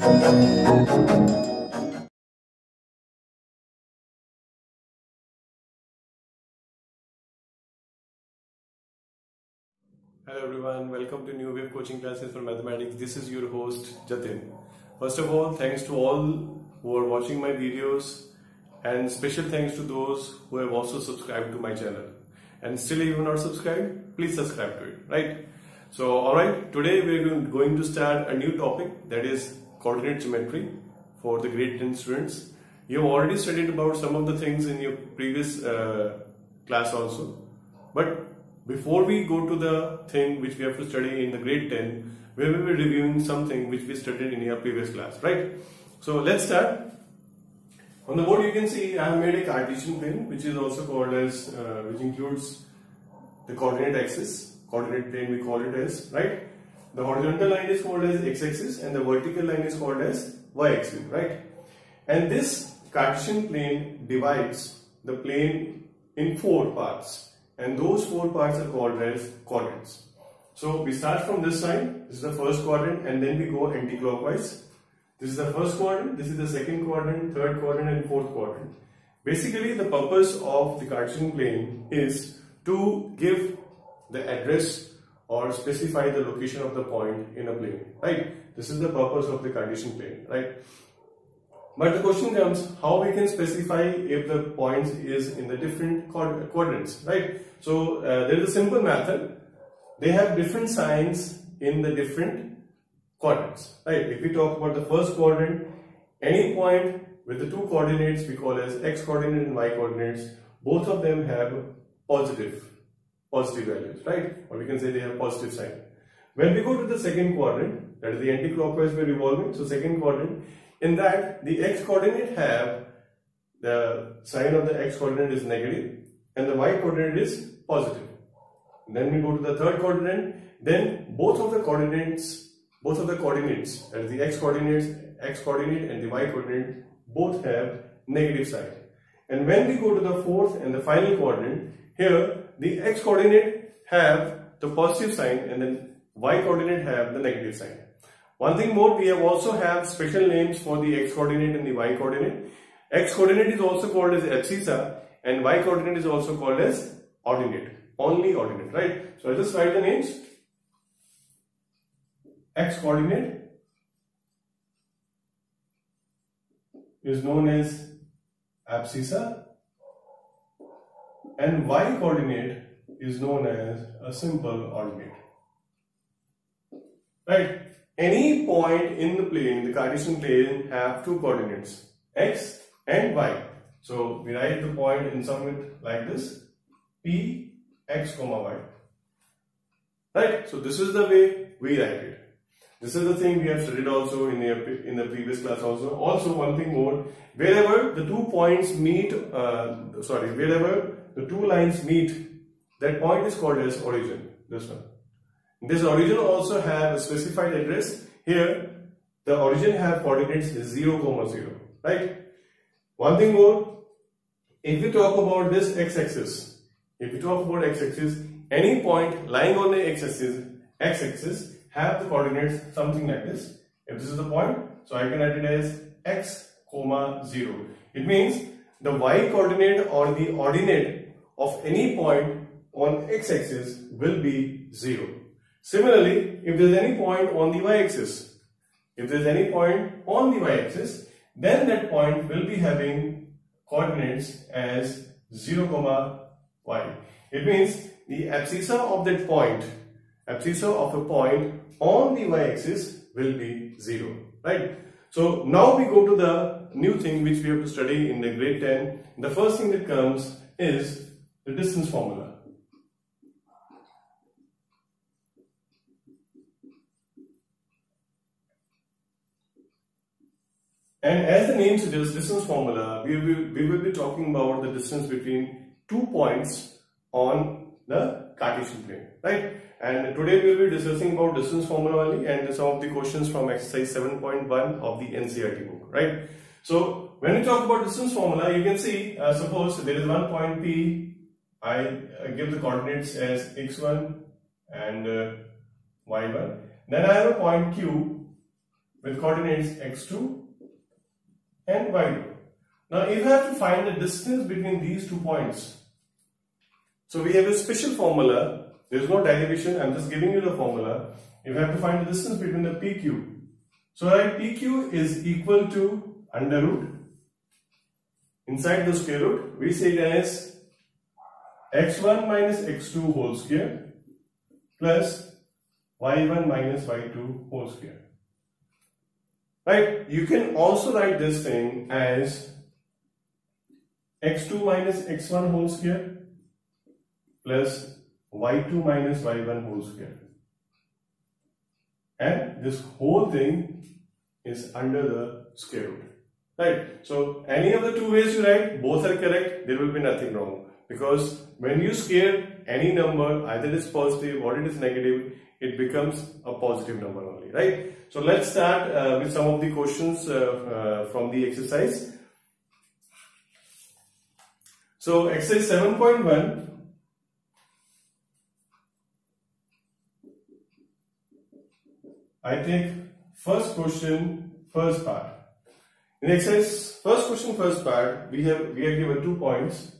Hello everyone, welcome to New Wave Coaching Classes for Mathematics. This is your host Jatin. First of all, thanks to all who are watching my videos, and special thanks to those who have also subscribed to my channel. And still you are not subscribed, please subscribe to it, right? So alright, today we are going to start a new topic, that is coordinate geometry for the grade 10 students. You have already studied about some of the things in your previous class also, but before we go to the thing which we have to study in the grade 10, we will be reviewing something which we studied in our previous class, right? So let's start. On the board you can see I have made a Cartesian plane, which is also called as, which includes the coordinate axis, coordinate plane we call it as, right? The horizontal line is called as x-axis and the vertical line is called as y-axis, right? And this Cartesian plane divides the plane in 4 parts. And those 4 parts are called as quadrants. So we start from this side, this is the first quadrant, and then we go anti-clockwise. This is the first quadrant, this is the second quadrant, third quadrant and fourth quadrant. Basically the purpose of the Cartesian plane is to give the address or specify the location of the point in a plane, right? This is the purpose of the Cartesian plane, right? But the question comes, how we can specify if the point is in the different quadrants, right? So there is a simple method. They have different signs in the different quadrants, right? If we talk about the first quadrant, any point with the 2 coordinates we call as x coordinate and y coordinates, both of them have positive values, right? Or we can say they have positive sign. When we go to the second quadrant, that is the anti-clockwise way revolving, so second quadrant, in that the x coordinate have the sign of the x coordinate is negative and the y coordinate is positive. Then we go to the third quadrant, then both of the coordinates, that is the x coordinate and the y coordinate, both have negative sign. And when we go to the fourth and the final quadrant, here the x coordinate have the positive sign and then y coordinate have the negative sign. One thing more, we have also have special names for the x coordinate and the y coordinate. X coordinate is also called as abscissa and y coordinate is also called as ordinate, only ordinate, right? So I'll just write the names. X coordinate is known as abscissa and y coordinate is known as a simple ordinate, right? Any point in the plane, the Cartesian plane, have 2 coordinates, x and y. So we write the point in somewhat like this, p x comma y. Right? So this is the way we write it. This is the thing we have studied also in the previous class also. Also one thing more, wherever the 2 points meet, wherever the 2 lines meet, that point is called as origin. This one. This origin also have a specified address. Here the origin have coordinates 0, 0, right? One thing more, if we talk about this x-axis, any point lying on the x-axis have the coordinates something like this. If this is the point, so I can write it as x, 0. It means the y coordinate or the ordinate of any point on x-axis will be 0. Similarly, if there is any point on the y-axis, then that point will be having coordinates as 0, y. It means the abscissa of that point, on the y-axis will be 0, right? So now we go to the new thing which we have to study in the grade 10. The first thing that comes is the distance formula. And as the name suggests, distance formula, we will be talking about the distance between 2 points on the Cartesian plane, right? And today we will be discussing about distance formula only and some of the questions from exercise 7.1 of the NCERT book, right? So when we talk about distance formula, you can see, suppose there is one point P, I give the coordinates as x1 and y1. Then I have a point Q with coordinates x2 and y2. Now if I have to find the distance between these 2 points, so we have a special formula. There is no derivation, I am just giving you the formula. If I have to find the distance between the PQ, so right, PQ is equal to under root, inside the square root, we say it as x1 minus x2 whole square plus y1 minus y2 whole square. Right? You can also write this thing as x2 minus x1 whole square plus y2 minus y1 whole square. And this whole thing is under the square root. Right? So any of the two ways you write, both are correct, there will be nothing wrong. Because when you square any number, either it is positive or it is negative, it becomes a positive number only, right? So let's start with some of the questions from the exercise. So exercise 7.1. I take first question, first part. In exercise first question, first part, we are given 2 points.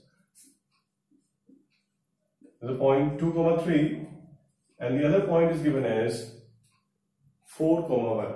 The point 2, 3, and the other point is given as 4, 1.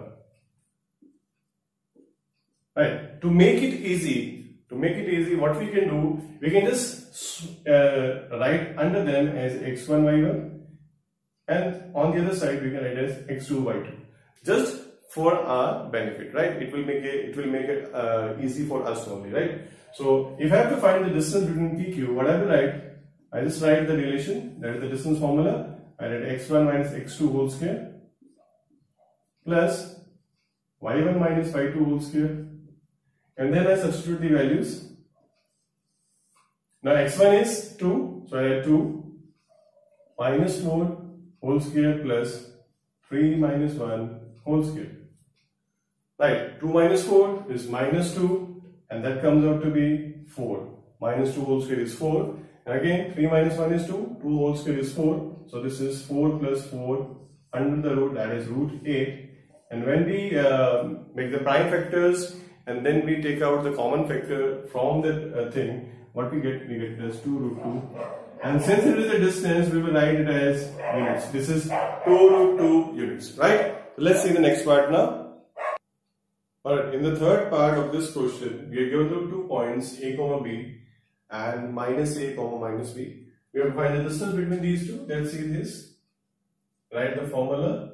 Right. To make it easy, what we can do, we can just write under them as x1, y1, and on the other side we can write as x2, y2. Just for our benefit, right? It will make it easy for us only, right? So if I have to find the distance between PQ, what I will write? I just write the relation, that is the distance formula. I write x1 minus x2 whole square plus y1 minus y2 whole square, and then I substitute the values. Now x1 is 2, so I write 2 minus 4 whole square plus 3 minus 1 whole square. Right, 2 minus 4 is minus 2, and that comes out to be 4. Minus 2 whole square is 4. And again, 3 minus 1 is 2, 2 whole square is 4, so this is 4 plus 4 under the root, that is root 8. And when we make the prime factors and then we take out the common factor from the thing, what we get it as 2 root 2. And since it is a distance, we will write it as units. This is 2 root 2 units, right? So let's see the next part now. Alright, in the third part of this question, we are given 2 points, a comma b, and minus a comma minus b. We have to find the distance between these two. Let's see this. Write the formula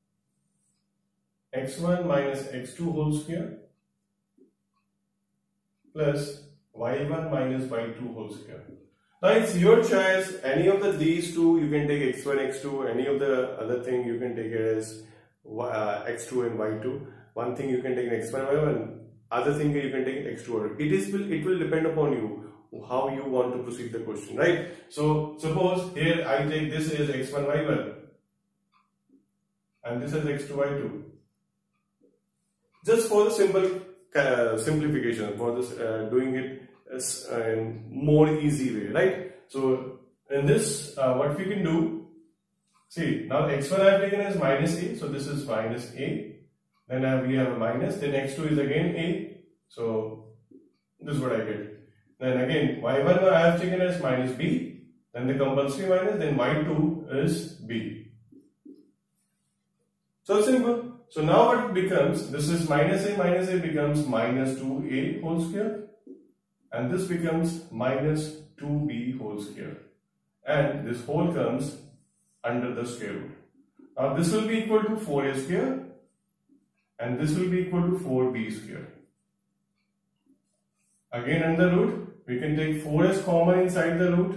x1 minus x2 whole square plus y1 minus y2 whole square. Now it's your choice. Any of these two you can take x1, x2. Any of the other thing you can take it as x2 and y2. One thing you can take x1, y1. Other thing you can take x2. It will depend upon you how you want to proceed the question, right? So suppose here I take this as x1, y1 and this is x2, y2. Just for the simple simplification, for this doing it in more easy way, right? So in this, what we can do, see, now x1 I have taken as minus a, so this is minus a. Then we have a minus, then x2 is again a, so this is what I get. Then again, y1 I have taken as minus b, then the compulsory minus, then y2 is b. So simple. So now what it becomes, this is minus a becomes minus 2a whole square, and this becomes minus 2b whole square, and this whole comes under the square root. Now this will be equal to 4a square, and this will be equal to 4b square. Again under root, we can take 4 as common inside the root,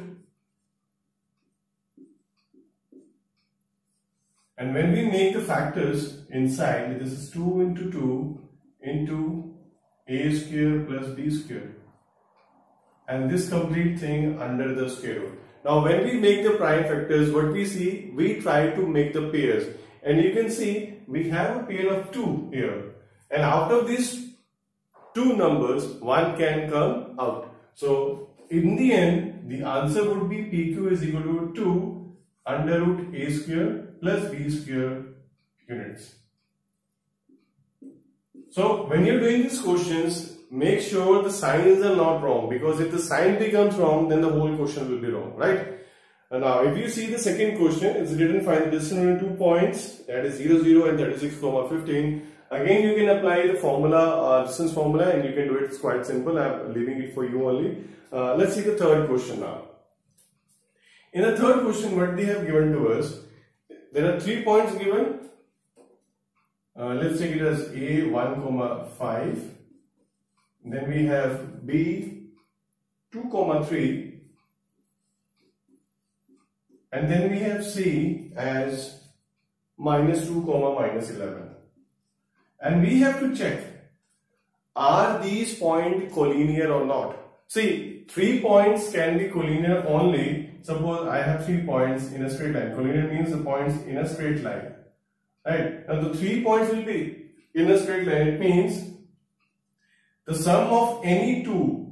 and when we make the factors inside, this is 2 into 2 into a square plus b square, and this complete thing under the square root. Now when we make the prime factors, what we see, we try to make the pairs, and you can see we have a pair of 2 here, and out of these 2 numbers, one can come out. So in the end, the answer would be PQ is equal to 2 under root a square plus b square units. So when you're doing these questions, make sure the signs are not wrong, because if the sign becomes wrong, then the whole question will be wrong, right? And now if you see the second question, it's written find the distance between 2 points, that is 0, 0 and 36, 15. Again, you can apply the formula, distance formula, and you can do it. It's quite simple. I'm leaving it for you only. Let's see the third question now. In the third question, what they have given to us, there are 3 points given. Let's take it as A 1, 5. Then we have B 2, 3. And then we have C as -2, -11. And we have to check, are these points collinear or not? See, 3 points can be collinear only. Suppose I have 3 points in a straight line. Collinear means the points in a straight line. Right? Now the 3 points will be in a straight line. It means the sum of any two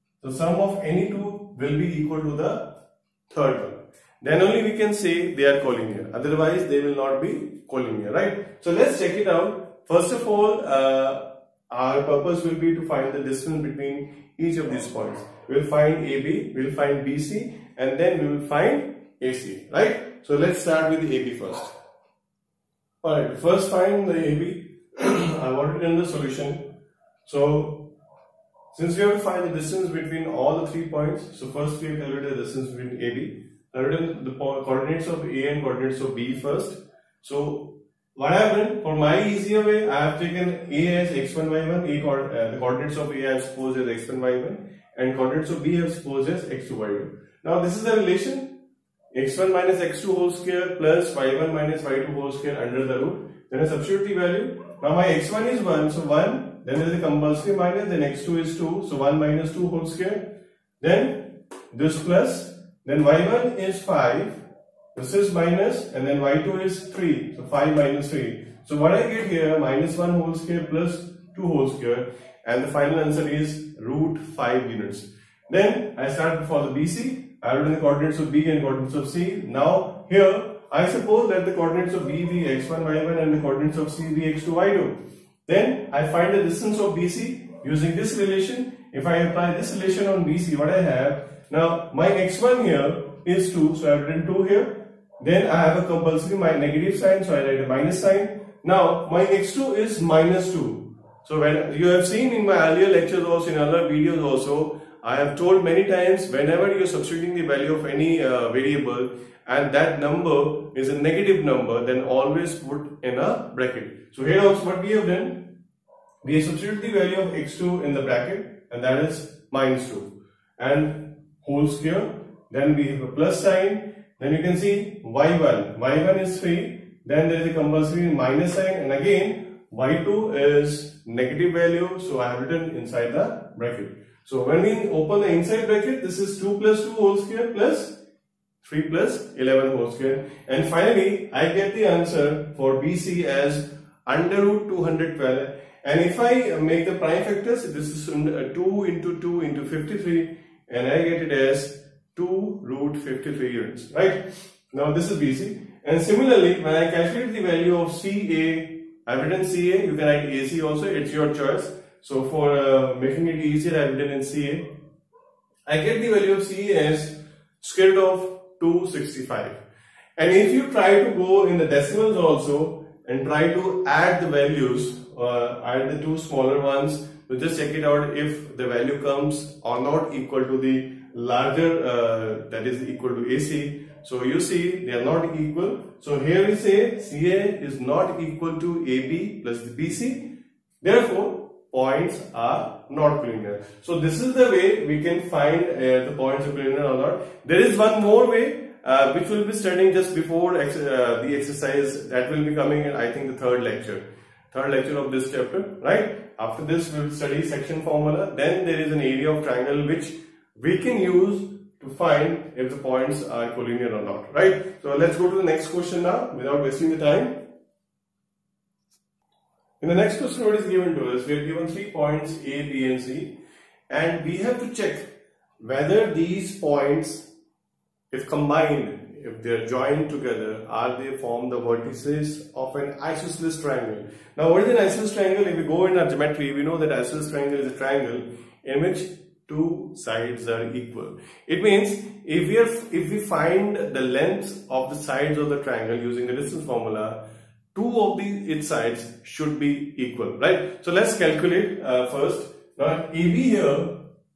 will be equal to the third one. Then only we can say they are collinear. Otherwise, they will not be collinear, right? So let's check it out. First of all, our purpose will be to find the distance between each of these points. We will find AB, we will find BC, and then we will find AC, right? So let's start with the AB first. Alright, first find the AB. I've already done the solution. So, since we have to find the distance between all the 3 points, so first we have calculated the distance between AB. I've written the coordinates of A and coordinates of B first. So, what I have done, for my easier way, I have taken A as x1, y1, the coordinates of A I have supposed as x1, y1, and coordinates of B I have supposed as x2, y2. Now, this is the relation, x1 minus x2 whole square plus y1 minus y2 whole square under the root. Then I substitute the value. Now, my x1 is 1, so 1, then there is a compulsory minus, then x2 is 2, so 1 minus 2 whole square. Then, this plus, then y1 is 5. This is minus, and then y2 is 3, so 5 minus 3. So what I get here, minus 1 whole square plus 2 whole square, and the final answer is root 5 units. Then I start for the BC, I have written the coordinates of B and coordinates of C. Now here, I suppose that the coordinates of B be x1, y1 and the coordinates of C be x2, y2. Then I find the distance of BC using this relation. If I apply this relation on BC, what I have, now my x1 here is 2, so I have written 2 here. Then I have a compulsory negative sign, so I write a minus sign. Now my x2 is minus 2. So when you have seen in my earlier lectures also, in other videos also, I have told many times, whenever you are substituting the value of any variable and that number is a negative number, then always put in a bracket. So here also what we have done, we have substituted the value of x2 in the bracket, and that is minus 2 and whole square. Then we have a plus sign. Then you can see y1 is 3, then there is a compulsory minus sign, and again y2 is negative value, so I have written inside the bracket. So when we open the inside bracket, this is 2 plus 2 whole square plus 3 plus 11 whole square, and finally I get the answer for BC as under root 212, and if I make the prime factors, this is 2 into 2 into 53, and I get it as 2 root 53 units, right? Now this is BC, and similarly when I calculate the value of CA, I've written CA, you can write AC also, it's your choice. So for making it easier, I've written in CA. I get the value of CA as square root of 265, and if you try to go in the decimals also and try to add the values, add the two smaller ones, so just check it out if the value comes or not equal to the larger that is equal to AC. So you see they are not equal. So here we say CA is not equal to AB plus the BC. Therefore, points are not collinear. So this is the way we can find the points are collinear or not. There is one more way which we'll be studying just before the exercise, that will be coming in, I think, the third lecture of this chapter, right? After this we will study section formula. Then there is an area of triangle which we can use to find if the points are collinear or not, right? So let's go to the next question now without wasting the time. In the next question, what is given to us? We are given 3 points A, B and C, and we have to check whether these points, if combined if they are joined together, are they form the vertices of an isosceles triangle? Now, what is an isosceles triangle? If we go in our geometry, we know that isosceles triangle is a triangle in which two sides are equal. It means if we find the length of the sides of the triangle using the distance formula, two of its sides should be equal, right? So let's calculate first. Now AB here,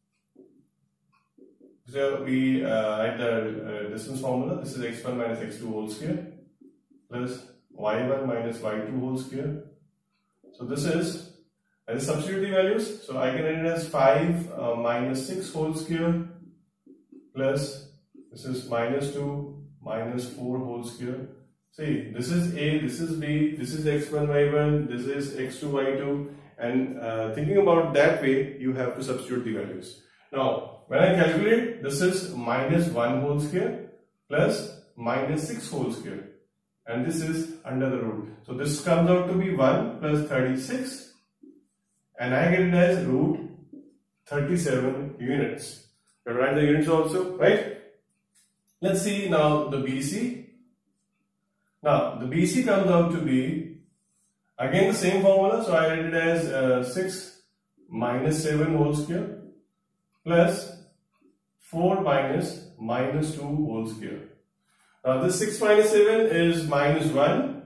so we write the distance formula. This is x1 minus x2 whole square plus y1 minus y2 whole square. So this is, and substitute the values. So I can write it as 5 minus 6 whole square plus this is minus 2 minus 4 whole square. See, this is A, this is B, this is x1 y1, this is x2 y2, and thinking about that way, you have to substitute the values. Now, when I calculate, this is minus 1 whole square plus minus 6 whole square, and this is under the root. So this comes out to be 1 plus 36, and I get it as root 37 units. You write the units also, right? Let's see now the BC. Now the BC comes out to be again the same formula, so I write it as 6 minus 7 whole square plus 4 minus minus 2 whole square. Now this 6 minus 7 is minus 1,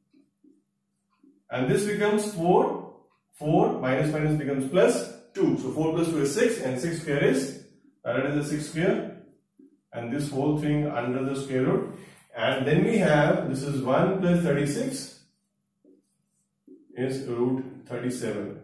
and this becomes 4. 4 minus minus becomes plus 2. So 4 plus 2 is 6, and 6 square is, that is the 6 square, and this whole thing under the square root. And then we have, this is 1 plus 36 is root 37.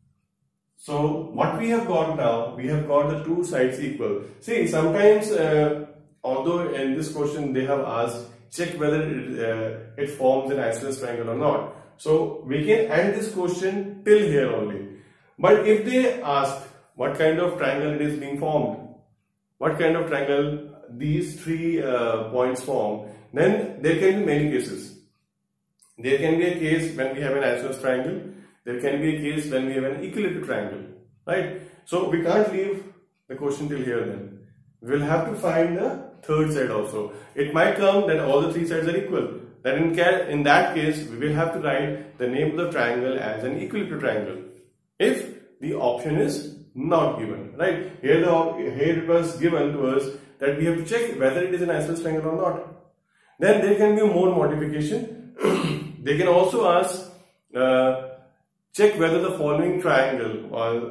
So what we have got now, we have got the two sides equal. See, sometimes although in this question they have asked, check whether it forms an isosceles triangle or not. So we can end this question till here only. But if they ask what kind of triangle it is being formed, what kind of triangle these three points form, then there can be many cases. There can be a case when we have an isosceles triangle. There can be a case when we have an equilateral triangle, right? So we can't leave the question till here then. We will have to find the third side also. It might come that all the three sides are equal. Then in that case, we will have to write the name of the triangle as an equilateral triangle if the option is not given, right? Here it was given to us that we have to check whether it is an isosceles triangle or not. Then there can be more modification. They can also ask, check whether the following triangle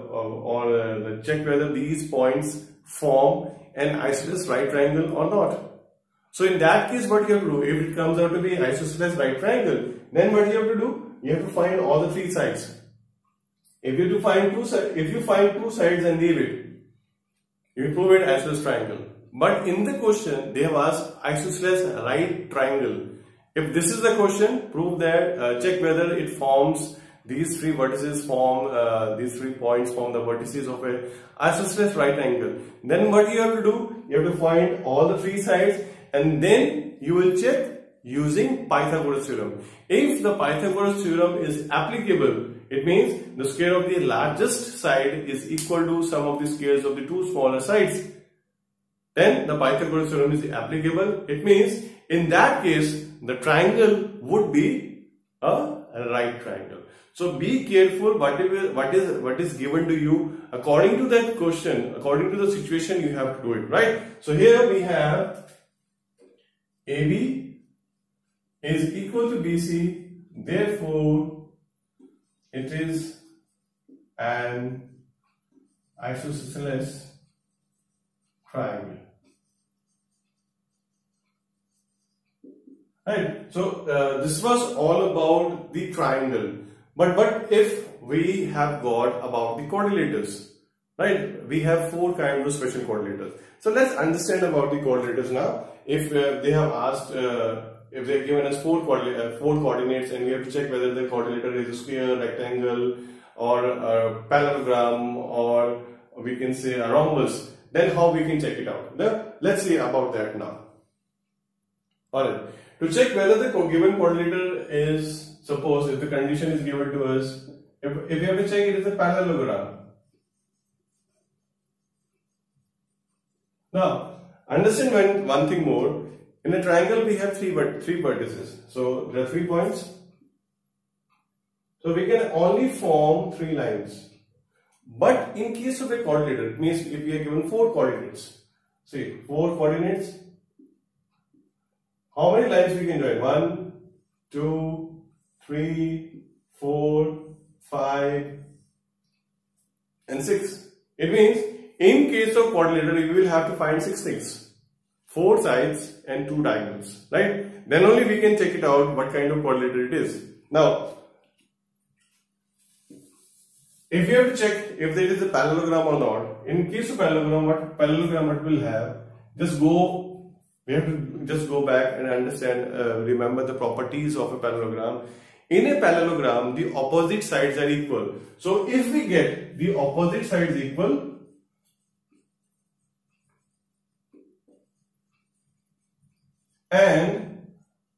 or check whether these points form an isosceles right triangle or not. So in that case, what you have to do, if it comes out to be isosceles right triangle, then what you have to do, you have to find all the three sides. If you find two sides and leave it, you prove it isosceles triangle. But in the question, they have asked isosceles right triangle. If this is the question, prove that, check whether it forms, these three vertices form, these 3 points form the vertices of a isosceles right angle. Then what you have to do, you have to find all the three sides, and then you will check using Pythagoras theorem. If the Pythagoras theorem is applicable, it means the square of the largest side is equal to sum of the squares of the two smaller sides. Then the Pythagoras theorem is applicable. It means in that case the triangle would be a right triangle. So be careful what is given to you according to that question, according to the situation you have to do it, right? So here we have AB is equal to BC, therefore it is an isosceles triangle. Right. So this was all about the triangle. But what if we have got about the quadrilaters? Right? We have 4 kinds of special quadrilaters. So let's understand about the quadrilaters now. If they have asked, if they have given us 4 coordinates, and we have to check whether the quadrilateral is a square, rectangle, or a parallelogram, or we can say a rhombus, then how we can check it out? Let's see about that now. Alright. To check whether the given quadrilateral is, suppose if the condition is given to us, if we have to check it is a parallelogram. Now, understand one thing more. In a triangle, we have three vertices. So there are 3 points. So we can only form 3 lines. But in case of a quadrilateral, it means if we are given 4 coordinates, see 4 coordinates, how many lines we can join? 1, 2, 3, 4, 5, and 6. It means in case of quadrilateral, we will have to find 6 things, 4 sides and 2 diagonals, right? Then only we can check it out what kind of quadrilateral it is. Now, if you have to check if there is a parallelogram or not, in case of parallelogram, what will have, we have to just go back and understand, remember the properties of a parallelogram. In a parallelogram, the opposite sides are equal. So if we get the opposite sides equal, and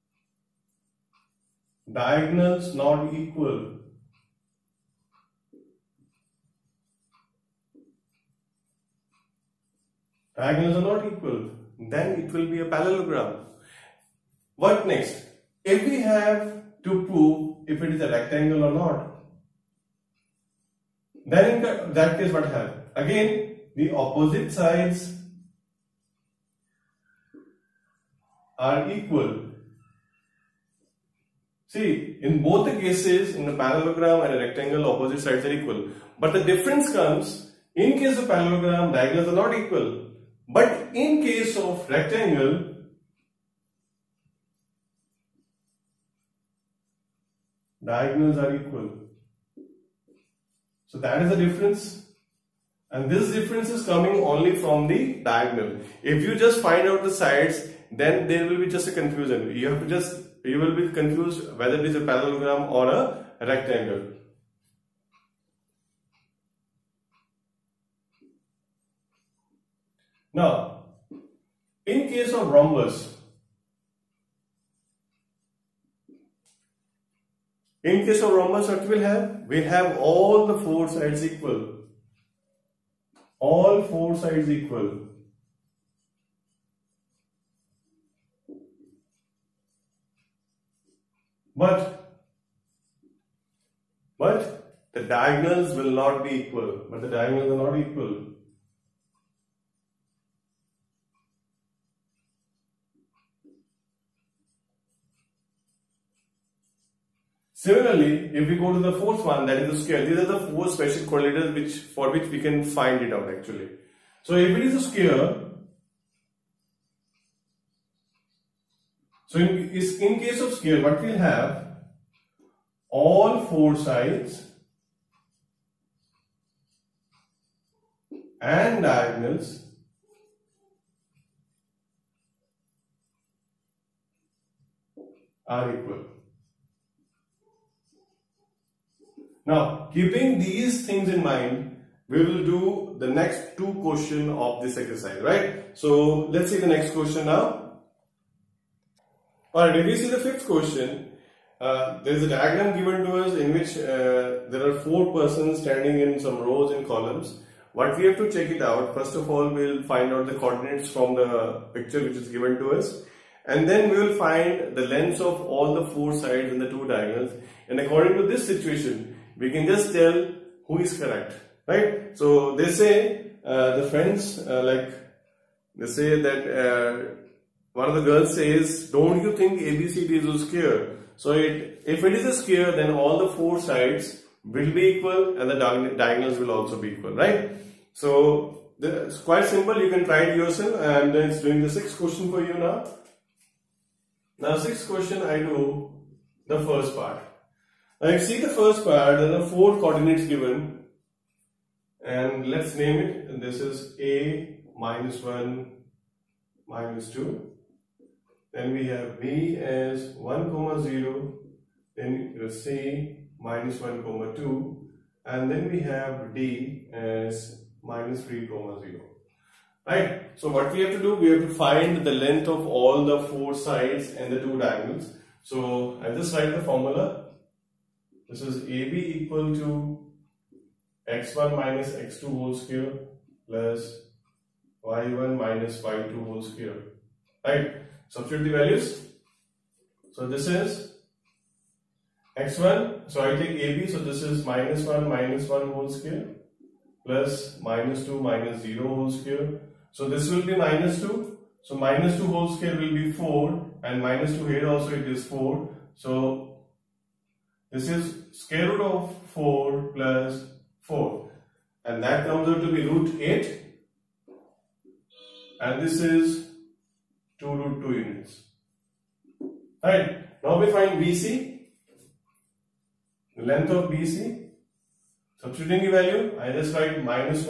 diagonals not equal, diagonals are not equal, then it will be a parallelogram. What next? If we have to prove if it is a rectangle or not, then in that case what happens? Again, the opposite sides are equal. See, in both the cases, in a parallelogram and a rectangle, opposite sides are equal. But the difference comes, in case of parallelogram, diagonals are not equal. But in case of rectangle, diagonals are equal. So that is the difference. And this difference is coming only from the diagonal. If you just find out the sides, then there will be just a confusion. You will be confused whether it is a parallelogram or a rectangle. Now, in case of rhombus, what we'll have? We'll have all the 4 sides equal. All 4 sides equal. But the diagonals will not be equal. Similarly, if we go to the 4th one, that is the square. These are the 4 special quadrilaterals for which we can find it out actually. So if it is a square, so in case of square, what we'll have, all 4 sides and diagonals are equal. Now, keeping these things in mind, we will do the next 2 questions of this exercise, right? So let's see the next question now. Alright, if we see the 5th question, there is a diagram given to us in which there are 4 persons standing in some rows and columns. What we have to check it out, first of all, we will find out the coordinates from the picture which is given to us. And then we will find the lengths of all the 4 sides and the 2 diagonals. And according to this situation, we can just tell who is correct, right? So they say, the friends, they say that one of the girls says, don't you think ABCD is a square? So if it is a square, then all the 4 sides will be equal and the diagonals will also be equal, right? So it's quite simple, you can try it yourself. And then it's doing the 6th question for you now. Now 6th question, I do the first part. Now you see the first part, there are 4 coordinates given, and let's name it. And this is A, -1, -2. Then we have B as 1, 0. Then C -1, 2. And then we have D as -3, 0. Right? So what we have to do, we have to find the length of all the 4 sides and the 2 diagonals. So I'll just write the formula. This is AB equal to x1 minus x2 whole square plus y1 minus y2 whole square. Right? Substitute the values. So this is x1. So I take AB. So this is -1 whole square plus -2 -0 whole square. So this will be -2. So -2 whole square will be 4, and -2 here also it is 4. So this is square root of 4 plus 4, and that comes out to be √8, and this is 2 √2 units. Right. Now we find BC, the length of BC. Substituting the value, I just write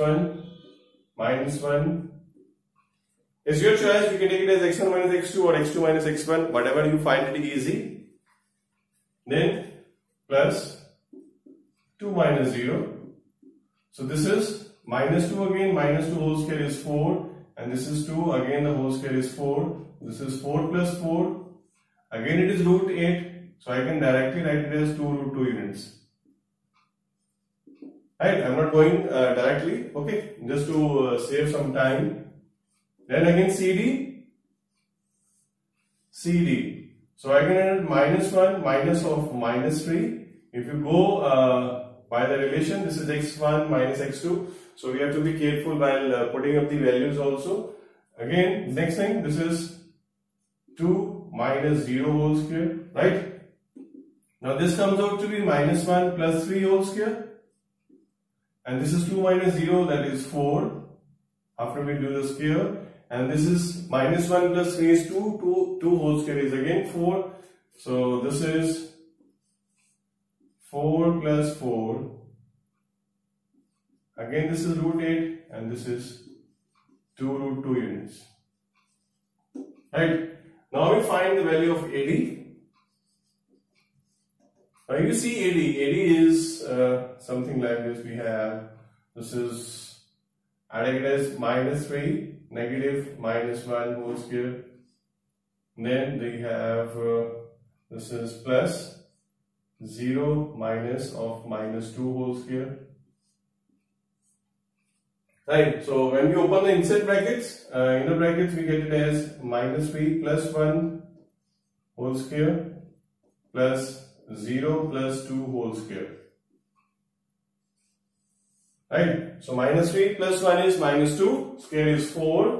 -1. It's your choice. You can take it as x1 minus x2 or x2 minus x1, whatever you find it easy. Then plus 2 minus 0. So this is -2 again. -2 whole square is 4, and this is 2 again. The whole square is 4. This is 4 plus 4. Again it is √8. So I can directly write it as 2 √2 units. Right, I'm not going directly, okay, just to save some time. Then again CD. So I can add -1 minus of -3. If you go by the relation, this is x1 minus x2. So we have to be careful while putting up the values also. Again, next thing, this is 2 minus 0 whole square, right? Now this comes out to be -1 plus 3 whole square. And this is 2 minus 0, that is 4 after we do the square. And this is -1 plus 3 is 2, 2 whole square is again 4. So this is 4 plus 4. Again this is √8, and this is 2 √2 units. Right. Now we find the value of AD. Now you see AD is something like this. We have, this is, I take it as -3, negative -1 whole square. Then we have, this is plus 0 minus of -2 whole square. Right, so when we open the inside brackets, inner brackets, we get it as -3 plus 1 whole square plus 0 plus 2 whole square. Right, so -3 plus 1 is -2, square is 4.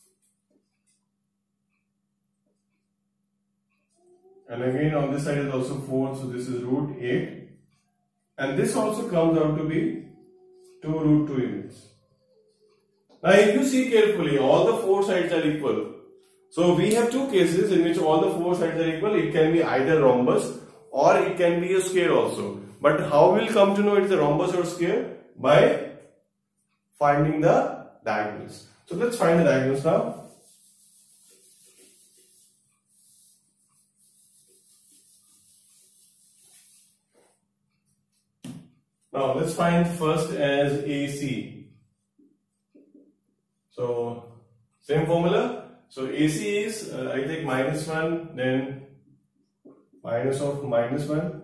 And again on this side is also 4, so this is √8. And this also comes out to be 2 √2 units. Now if you see carefully, all the 4 sides are equal. So we have two cases in which all the 4 sides are equal. It can be either rhombus or it can be a square also. But how we'll come to know it's a rhombus or square? By finding the diagonals. So let's find the diagonals now. Now let's find first as AC. So same formula. So AC is, I take -1, then minus of -1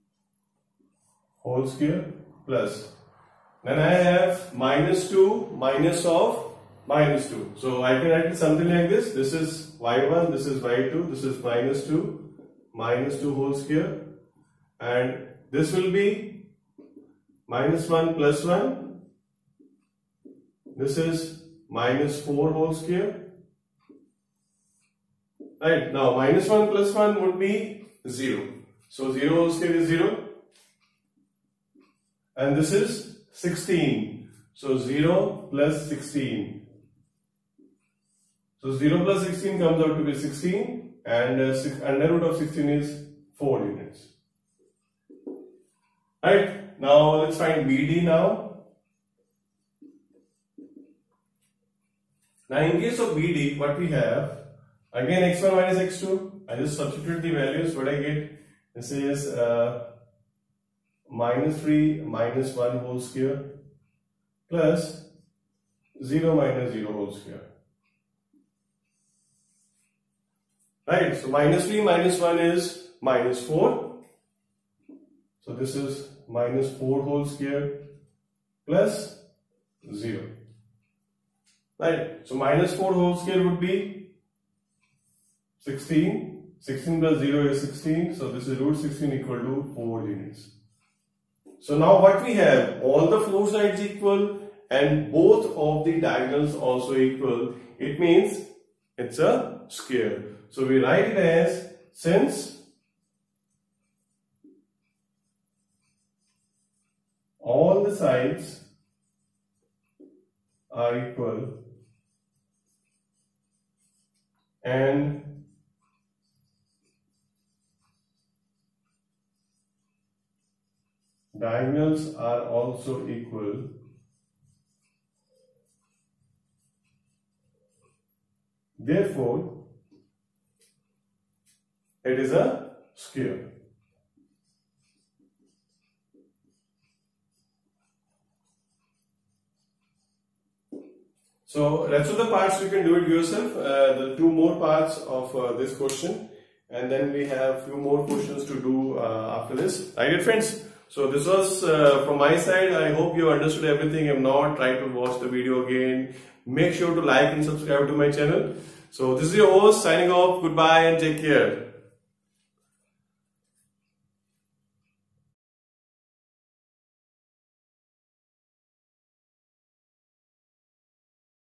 whole square plus, then I have -2 minus of -2. So I can write it something like this. This is y1, this is y2, this is -2 whole square, and this will be -1 plus 1. This is -4 whole square. Right, now -1 plus 1 would be 0. So 0 whole square is 0. And this is 16. So 0 plus 16. So 0 plus 16 comes out to be 16. And under root of 16 is 4 units. Right, now let's find BD now. Now in case of BD, what we have, again x1 minus x2, I just substitute the values. What I get, this is -3 minus 1 whole square plus 0 minus 0 whole square. Right, so -3 minus 1 is -4. So this is -4 whole square plus 0. Right, so -4 whole square would be 16. 16 plus 0 is 16. So this is root 16 equal to 4 units. So now what we have, all the four sides equal and both of the diagonals also equal. It means it's a square. So we write it as, since all the sides are equal and diagonals are also equal, therefore it is a square. So rest of the parts you can do it yourself. The two more parts of this question, and then we have few more questions to do after this. Right, friends? So this was from my side. I hope you understood everything. If not, try to watch the video again. Make sure to like and subscribe to my channel. So this is your host signing off. Goodbye and take care.